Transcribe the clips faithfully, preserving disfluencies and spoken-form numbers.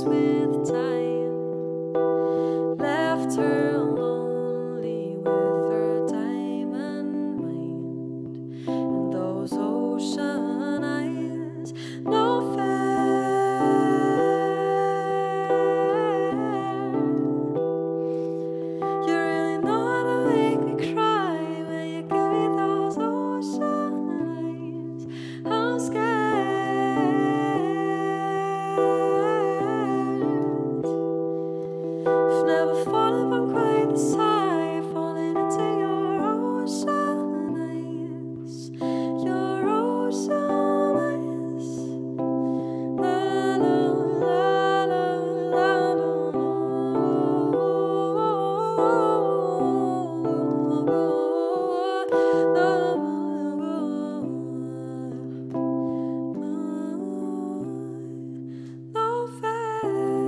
lost with time, left her lonely with her diamond mind and those ocean eyes. No fair, you really know how to make me cry when you give me those ocean eyes. I'm scared. I've never fallen from quite this high, falling into your ocean eyes, your ocean eyes. La la la la la no fair.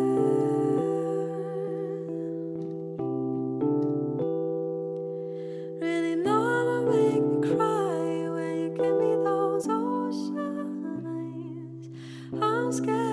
Really know how to make me cry when you give me those ocean eyes. I'm scared.